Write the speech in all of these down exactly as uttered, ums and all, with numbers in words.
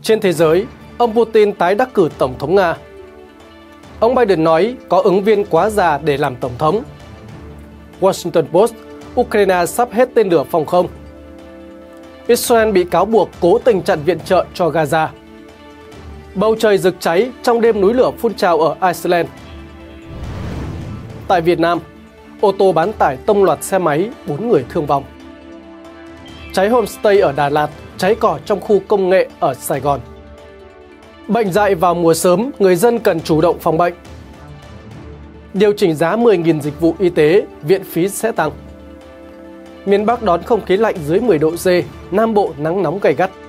Trên thế giới, ông Putin tái đắc cử Tổng thống Nga. Ông Biden nói có ứng viên quá già để làm Tổng thống. Washington Post, Ukraine sắp hết tên lửa phòng không. Israel bị cáo buộc cố tình chặn viện trợ cho Gaza. Bầu trời rực cháy trong đêm núi lửa phun trào ở Iceland. Tại Việt Nam, ô tô bán tải tông loạt xe máy, bốn người thương vong. Cháy homestay ở Đà Lạt, cháy cỏ trong khu công nghệ ở Sài Gòn. Bệnh dại vào mùa sớm, người dân cần chủ động phòng bệnh. Điều chỉnh giá mười nghìn dịch vụ y tế, viện phí sẽ tăng. Miền Bắc đón không khí lạnh dưới mười độ C, Nam Bộ nắng nóng gay gắt.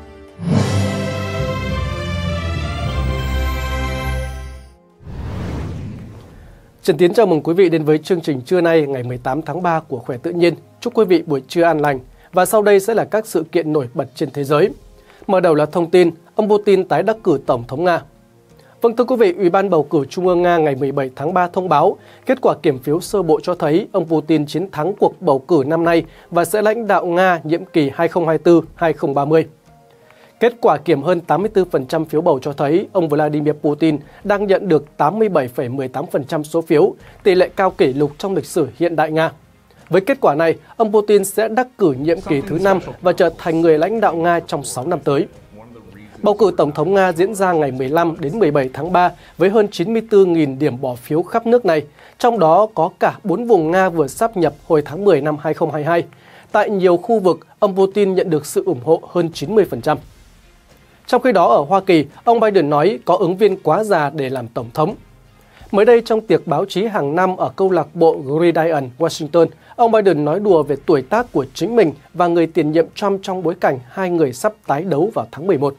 Trần Tiến chào mừng quý vị đến với chương trình trưa nay ngày mười tám tháng ba của Khỏe Tự Nhiên. Chúc quý vị buổi trưa an lành. Và sau đây sẽ là các sự kiện nổi bật trên thế giới. Mở đầu là thông tin, ông Putin tái đắc cử Tổng thống Nga. Vâng thưa quý vị, Ủy ban bầu cử Trung ương Nga ngày mười bảy tháng ba thông báo kết quả kiểm phiếu sơ bộ cho thấy ông Putin chiến thắng cuộc bầu cử năm nay và sẽ lãnh đạo Nga nhiệm kỳ hai nghìn không trăm hai mươi tư đến hai nghìn không trăm ba mươi. Kết quả kiểm hơn tám mươi tư phần trăm phiếu bầu cho thấy ông Vladimir Putin đang nhận được tám mươi bảy phẩy mười tám phần trăm số phiếu, tỷ lệ cao kỷ lục trong lịch sử hiện đại Nga. Với kết quả này, ông Putin sẽ đắc cử nhiệm kỳ thứ năm và trở thành người lãnh đạo Nga trong sáu năm tới. Bầu cử Tổng thống Nga diễn ra ngày mười lăm đến mười bảy tháng ba với hơn chín mươi tư nghìn điểm bỏ phiếu khắp nước này, trong đó có cả bốn vùng Nga vừa sáp nhập hồi tháng mười năm hai nghìn không trăm hai mươi hai. Tại nhiều khu vực, ông Putin nhận được sự ủng hộ hơn chín mươi phần trăm. Trong khi đó ở Hoa Kỳ, ông Biden nói có ứng viên quá già để làm Tổng thống. Mới đây trong tiệc báo chí hàng năm ở câu lạc bộ Gridiron, Washington, ông Biden nói đùa về tuổi tác của chính mình và người tiền nhiệm Trump trong bối cảnh hai người sắp tái đấu vào tháng mười một.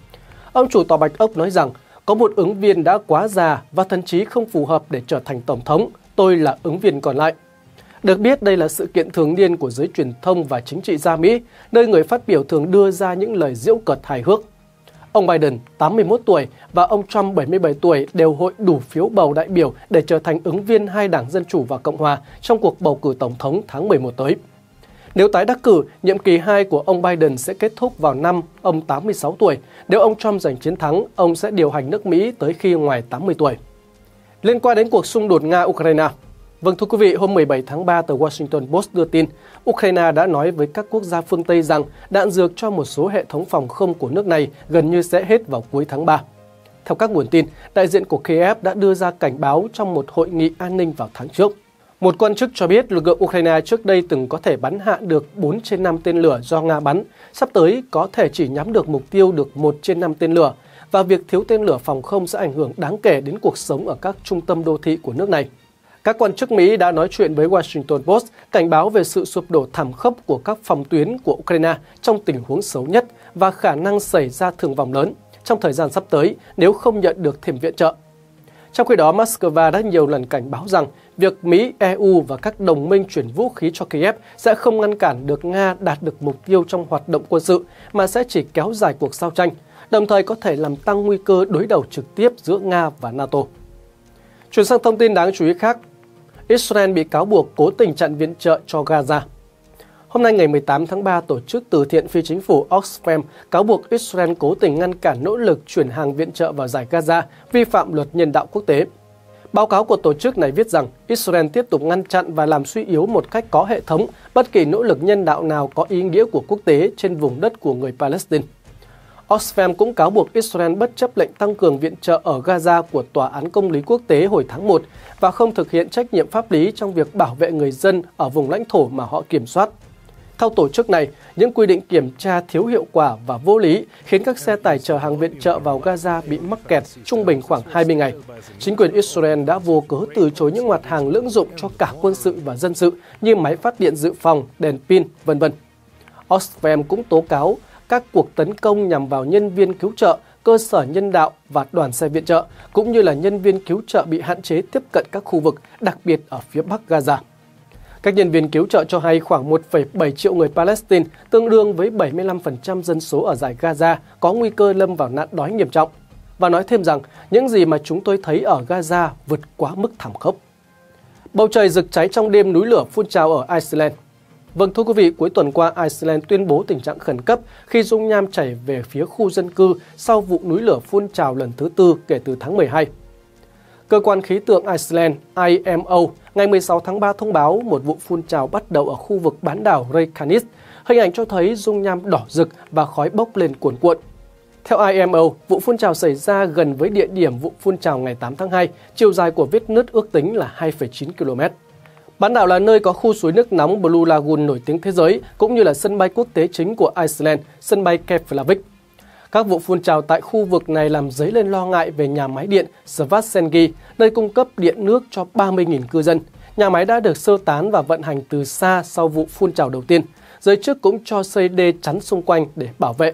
Ông chủ Tòa Bạch Ốc nói rằng có một ứng viên đã quá già và thậm chí không phù hợp để trở thành Tổng thống. Tôi là ứng viên còn lại. Được biết đây là sự kiện thường niên của giới truyền thông và chính trị gia Mỹ, nơi người phát biểu thường đưa ra những lời giễu cợt hài hước. Ông Biden, tám mươi mốt tuổi, và ông Trump, bảy mươi bảy tuổi, đều hội đủ phiếu bầu đại biểu để trở thành ứng viên hai đảng Dân Chủ và Cộng Hòa trong cuộc bầu cử Tổng thống tháng mười một tới. Nếu tái đắc cử, nhiệm kỳ hai của ông Biden sẽ kết thúc vào năm ông tám mươi sáu tuổi. Nếu ông Trump giành chiến thắng, ông sẽ điều hành nước Mỹ tới khi ngoài tám mươi tuổi. Liên quan đến cuộc xung đột Nga-Ukraine. Vâng thưa quý vị, hôm mười bảy tháng ba, tờ Washington Post đưa tin, Ukraine đã nói với các quốc gia phương Tây rằng đạn dược cho một số hệ thống phòng không của nước này gần như sẽ hết vào cuối tháng ba. Theo các nguồn tin, đại diện của Kiev đã đưa ra cảnh báo trong một hội nghị an ninh vào tháng trước. Một quan chức cho biết lực lượng Ukraine trước đây từng có thể bắn hạ được bốn trên năm tên lửa do Nga bắn, sắp tới có thể chỉ nhắm được mục tiêu được một trên năm tên lửa, và việc thiếu tên lửa phòng không sẽ ảnh hưởng đáng kể đến cuộc sống ở các trung tâm đô thị của nước này. Các quan chức Mỹ đã nói chuyện với Washington Post, cảnh báo về sự sụp đổ thảm khốc của các phòng tuyến của Ukraine trong tình huống xấu nhất và khả năng xảy ra thương vong lớn trong thời gian sắp tới nếu không nhận được thêm viện trợ. Trong khi đó, Moscow đã nhiều lần cảnh báo rằng việc Mỹ, e u và các đồng minh chuyển vũ khí cho Kiev sẽ không ngăn cản được Nga đạt được mục tiêu trong hoạt động quân sự, mà sẽ chỉ kéo dài cuộc giao tranh, đồng thời có thể làm tăng nguy cơ đối đầu trực tiếp giữa Nga và NATO. Chuyển sang thông tin đáng chú ý khác, Israel bị cáo buộc cố tình chặn viện trợ cho Gaza. Hôm nay ngày mười tám tháng ba, tổ chức từ thiện phi chính phủ Oxfam cáo buộc Israel cố tình ngăn cản nỗ lực chuyển hàng viện trợ vào giải Gaza, vi phạm luật nhân đạo quốc tế. Báo cáo của tổ chức này viết rằng Israel tiếp tục ngăn chặn và làm suy yếu một cách có hệ thống bất kỳ nỗ lực nhân đạo nào có ý nghĩa của quốc tế trên vùng đất của người Palestine. Oxfam cũng cáo buộc Israel bất chấp lệnh tăng cường viện trợ ở Gaza của Tòa án Công lý Quốc tế hồi tháng một và không thực hiện trách nhiệm pháp lý trong việc bảo vệ người dân ở vùng lãnh thổ mà họ kiểm soát. Theo tổ chức này, những quy định kiểm tra thiếu hiệu quả và vô lý khiến các xe tải chở hàng viện trợ vào Gaza bị mắc kẹt trung bình khoảng hai mươi ngày. Chính quyền Israel đã vô cớ từ chối những mặt hàng lưỡng dụng cho cả quân sự và dân sự như máy phát điện dự phòng, đèn pin, vân vân. Oxfam cũng tố cáo các cuộc tấn công nhằm vào nhân viên cứu trợ, cơ sở nhân đạo và đoàn xe viện trợ, cũng như là nhân viên cứu trợ bị hạn chế tiếp cận các khu vực, đặc biệt ở phía bắc Gaza. Các nhân viên cứu trợ cho hay khoảng một phẩy bảy triệu người Palestine, tương đương với bảy mươi lăm phần trăm dân số ở giải Gaza, có nguy cơ lâm vào nạn đói nghiêm trọng. Và nói thêm rằng, những gì mà chúng tôi thấy ở Gaza vượt quá mức thảm khốc. Bầu trời rực cháy trong đêm núi lửa phun trào ở Iceland. Vâng thưa quý vị, cuối tuần qua Iceland tuyên bố tình trạng khẩn cấp khi dung nham chảy về phía khu dân cư sau vụ núi lửa phun trào lần thứ tư kể từ tháng mười hai. Cơ quan khí tượng Iceland I M O ngày mười sáu tháng ba thông báo một vụ phun trào bắt đầu ở khu vực bán đảo Reykjanes. Hình ảnh cho thấy dung nham đỏ rực và khói bốc lên cuồn cuộn. Theo I M O, vụ phun trào xảy ra gần với địa điểm vụ phun trào ngày tám tháng hai, chiều dài của vết nứt ước tính là hai phẩy chín ki lô mét. Bán đảo là nơi có khu suối nước nóng Blue Lagoon nổi tiếng thế giới, cũng như là sân bay quốc tế chính của Iceland, sân bay Keflavik. Các vụ phun trào tại khu vực này làm dấy lên lo ngại về nhà máy điện Svartsengi, nơi cung cấp điện nước cho ba mươi nghìn cư dân. Nhà máy đã được sơ tán và vận hành từ xa sau vụ phun trào đầu tiên. Giới chức cũng cho xây đê chắn xung quanh để bảo vệ.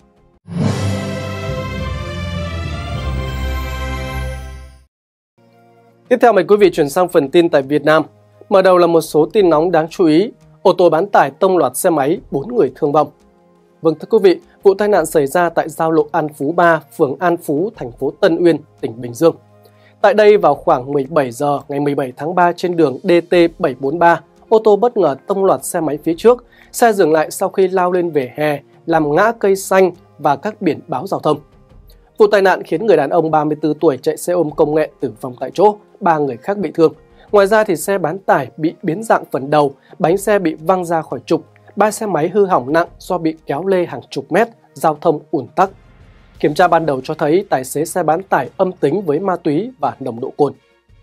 Tiếp theo mời quý vị chuyển sang phần tin tại Việt Nam. Mở đầu là một số tin nóng đáng chú ý. Ô tô bán tải tông loạt xe máy, bốn người thương vong. Vâng thưa quý vị, vụ tai nạn xảy ra tại giao lộ An Phú ba, phường An Phú, thành phố Tân Uyên, tỉnh Bình Dương. Tại đây vào khoảng mười bảy giờ ngày mười bảy tháng ba trên đường D T bảy bốn ba, ô tô bất ngờ tông loạt xe máy phía trước. Xe dừng lại sau khi lao lên vỉa hè, làm ngã cây xanh và các biển báo giao thông. Vụ tai nạn khiến người đàn ông ba mươi tư tuổi chạy xe ôm công nghệ tử vong tại chỗ, ba người khác bị thương. Ngoài ra thì xe bán tải bị biến dạng phần đầu, bánh xe bị văng ra khỏi trục, ba xe máy hư hỏng nặng do bị kéo lê hàng chục mét, giao thông ùn tắc. Kiểm tra ban đầu cho thấy tài xế xe bán tải âm tính với ma túy và nồng độ cồn.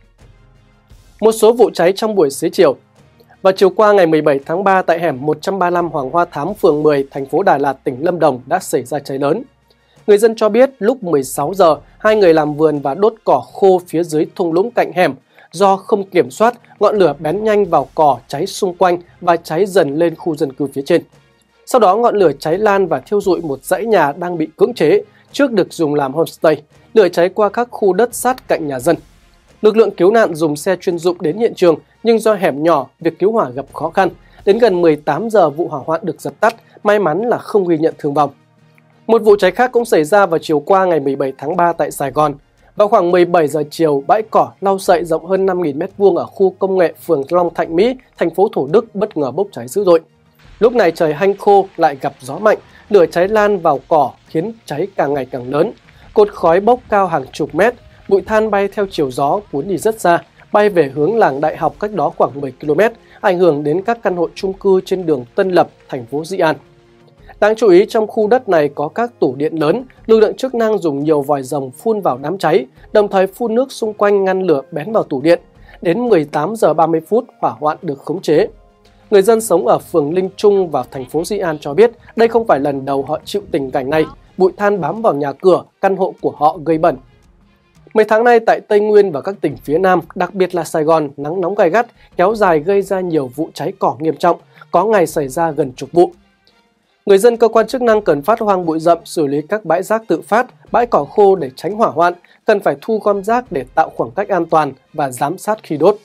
Một số vụ cháy trong buổi xế chiều. Vào chiều qua ngày mười bảy tháng ba tại hẻm một trăm ba mươi lăm Hoàng Hoa Thám, phường mười, thành phố Đà Lạt, tỉnh Lâm Đồng đã xảy ra cháy lớn. Người dân cho biết lúc mười sáu giờ, hai người làm vườn và đốt cỏ khô phía dưới thung lũng cạnh hẻm. Do không kiểm soát, ngọn lửa bén nhanh vào cỏ cháy xung quanh và cháy dần lên khu dân cư phía trên. Sau đó ngọn lửa cháy lan và thiêu rụi một dãy nhà đang bị cưỡng chế, trước được dùng làm homestay. Lửa cháy qua các khu đất sát cạnh nhà dân. Lực lượng cứu nạn dùng xe chuyên dụng đến hiện trường, nhưng do hẻm nhỏ, việc cứu hỏa gặp khó khăn. Đến gần mười tám giờ vụ hỏa hoạn được dập tắt, may mắn là không ghi nhận thương vong. Một vụ cháy khác cũng xảy ra vào chiều qua ngày mười bảy tháng ba tại Sài Gòn. Vào khoảng mười bảy giờ chiều, bãi cỏ lau sậy rộng hơn năm nghìn mét vuông ở khu công nghệ phường Long Thạnh Mỹ, thành phố Thủ Đức bất ngờ bốc cháy dữ dội. Lúc này trời hanh khô lại gặp gió mạnh, lửa cháy lan vào cỏ khiến cháy càng ngày càng lớn. Cột khói bốc cao hàng chục mét, bụi than bay theo chiều gió cuốn đi rất xa, bay về hướng làng Đại Học cách đó khoảng mười ki lô mét, ảnh hưởng đến các căn hộ chung cư trên đường Tân Lập, thành phố Dĩ An. Đáng chú ý trong khu đất này có các tủ điện lớn, lực lượng chức năng dùng nhiều vòi rồng phun vào đám cháy, đồng thời phun nước xung quanh ngăn lửa bén vào tủ điện. Đến mười tám giờ ba mươi phút, hỏa hoạn được khống chế. Người dân sống ở phường Linh Trung và thành phố Dĩ An cho biết đây không phải lần đầu họ chịu tình cảnh này, bụi than bám vào nhà cửa, căn hộ của họ gây bẩn. Mấy tháng nay tại Tây Nguyên và các tỉnh phía Nam, đặc biệt là Sài Gòn, nắng nóng gay gắt, kéo dài gây ra nhiều vụ cháy cỏ nghiêm trọng, có ngày xảy ra gần chục vụ. Người dân cơ quan chức năng cần phát hoang bụi rậm, xử lý các bãi rác tự phát, bãi cỏ khô để tránh hỏa hoạn, cần phải thu gom rác để tạo khoảng cách an toàn và giám sát khi đốt.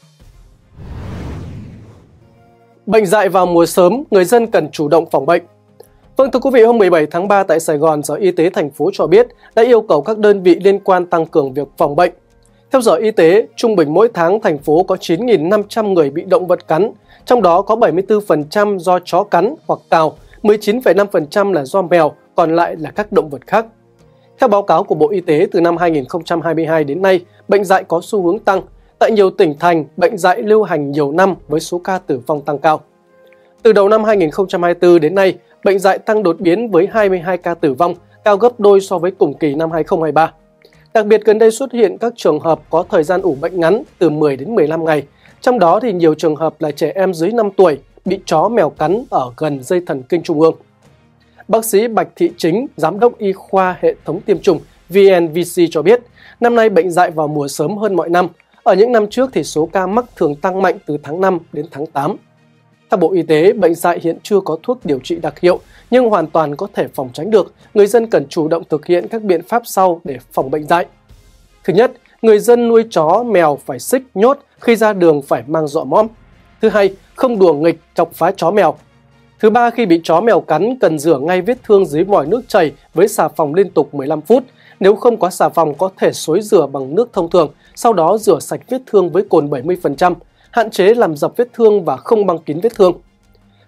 Bệnh dại vào mùa sớm, người dân cần chủ động phòng bệnh. Vâng thưa quý vị, hôm mười bảy tháng ba tại Sài Gòn, Sở Y tế thành phố cho biết đã yêu cầu các đơn vị liên quan tăng cường việc phòng bệnh. Theo Sở Y tế, trung bình mỗi tháng thành phố có chín nghìn năm trăm người bị động vật cắn, trong đó có bảy mươi tư phần trăm do chó cắn hoặc cào, mười chín phẩy năm phần trăm là do mèo, còn lại là các động vật khác. Theo báo cáo của Bộ Y tế, từ năm hai nghìn không trăm hai mươi hai đến nay, bệnh dại có xu hướng tăng. Tại nhiều tỉnh thành, bệnh dại lưu hành nhiều năm với số ca tử vong tăng cao. Từ đầu năm hai nghìn không trăm hai mươi tư đến nay, bệnh dại tăng đột biến với hai mươi hai ca tử vong, cao gấp đôi so với cùng kỳ năm hai nghìn không trăm hai mươi ba. Đặc biệt gần đây xuất hiện các trường hợp có thời gian ủ bệnh ngắn từ mười đến mười lăm ngày. Trong đó thì nhiều trường hợp là trẻ em dưới năm tuổi bị chó mèo cắn ở gần dây thần kinh trung ương. Bác sĩ Bạch Thị Chính, Giám đốc Y khoa Hệ thống Tiêm chủng V N V C cho biết, năm nay bệnh dại vào mùa sớm hơn mọi năm. Ở những năm trước thì số ca mắc thường tăng mạnh từ tháng năm đến tháng tám. Theo Bộ Y tế, bệnh dại hiện chưa có thuốc điều trị đặc hiệu, nhưng hoàn toàn có thể phòng tránh được. Người dân cần chủ động thực hiện các biện pháp sau để phòng bệnh dại. Thứ nhất, người dân nuôi chó, mèo phải xích, nhốt, khi ra đường phải mang dọ mõm. Thứ hai, không đùa nghịch, chọc phá chó mèo. Thứ ba, khi bị chó mèo cắn, cần rửa ngay vết thương dưới vòi nước chảy với xà phòng liên tục mười lăm phút. Nếu không có xà phòng, có thể xối rửa bằng nước thông thường, sau đó rửa sạch vết thương với cồn bảy mươi phần trăm, hạn chế làm dập vết thương và không băng kín vết thương.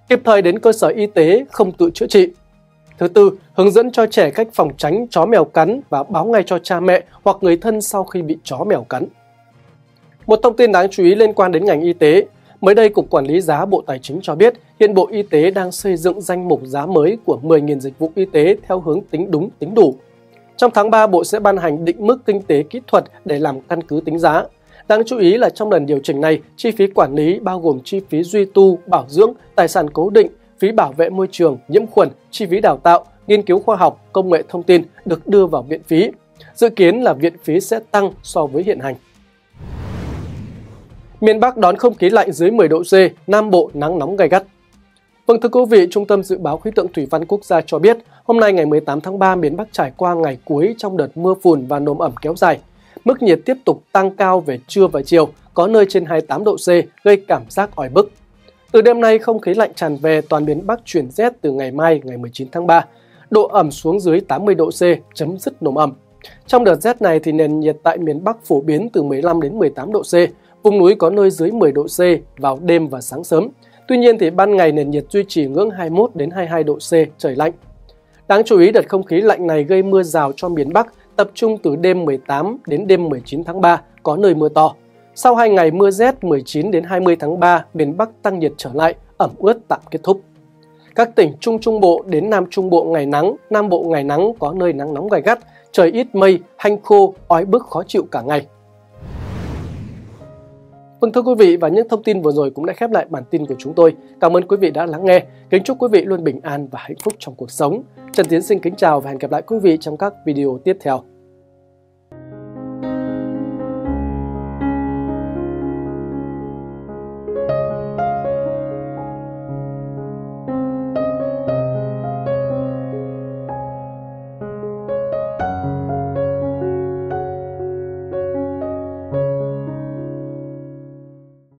kịp thời đến cơ sở y tế, không tự chữa trị. Thứ tư, hướng dẫn cho trẻ cách phòng tránh chó mèo cắn và báo ngay cho cha mẹ hoặc người thân sau khi bị chó mèo cắn. Một thông tin đáng chú ý liên quan đến ngành y tế. Mới đây, Cục Quản lý Giá Bộ Tài chính cho biết hiện Bộ Y tế đang xây dựng danh mục giá mới của mười nghìn dịch vụ y tế theo hướng tính đúng, tính đủ. Trong tháng ba, Bộ sẽ ban hành định mức kinh tế kỹ thuật để làm căn cứ tính giá. Đáng chú ý là trong lần điều chỉnh này, chi phí quản lý bao gồm chi phí duy tu, bảo dưỡng, tài sản cố định, phí bảo vệ môi trường, nhiễm khuẩn, chi phí đào tạo, nghiên cứu khoa học, công nghệ thông tin được đưa vào viện phí. Dự kiến là viện phí sẽ tăng so với hiện hành. Miền Bắc đón không khí lạnh dưới mười độ C, Nam Bộ nắng nóng gay gắt. Vâng thưa quý vị, Trung tâm Dự báo Khí tượng Thủy văn Quốc gia cho biết, hôm nay ngày mười tám tháng ba, miền Bắc trải qua ngày cuối trong đợt mưa phùn và nồm ẩm kéo dài. Mức nhiệt tiếp tục tăng cao về trưa và chiều, có nơi trên hai mươi tám độ C, gây cảm giác oi bức. Từ đêm nay, không khí lạnh tràn về, toàn miền Bắc chuyển rét từ ngày mai, ngày mười chín tháng ba. Độ ẩm xuống dưới tám mươi độ C, chấm dứt nồm ẩm. Trong đợt rét này thì nền nhiệt tại miền Bắc phổ biến từ mười lăm đến mười tám độ C, vùng núi có nơi dưới mười độ C vào đêm và sáng sớm. Tuy nhiên thì ban ngày nền nhiệt duy trì ngưỡng hai mươi mốt đến hai mươi hai độ C, trời lạnh. Đáng chú ý, đợt không khí lạnh này gây mưa rào cho miền Bắc, tập trung từ đêm mười tám đến đêm mười chín tháng ba, có nơi mưa to. Sau hai ngày mưa rét mười chín đến hai mươi tháng ba, miền Bắc tăng nhiệt trở lại, ẩm ướt tạm kết thúc. Các tỉnh Trung Trung Bộ đến Nam Trung Bộ ngày nắng, Nam Bộ ngày nắng, có nơi nắng nóng gay gắt, trời ít mây, hanh khô, oi bức khó chịu cả ngày. Vâng thưa quý vị, và những thông tin vừa rồi cũng đã khép lại bản tin của chúng tôi. Cảm ơn quý vị đã lắng nghe. Kính chúc quý vị luôn bình an và hạnh phúc trong cuộc sống. Trần Tiến xin kính chào và hẹn gặp lại quý vị trong các video tiếp theo.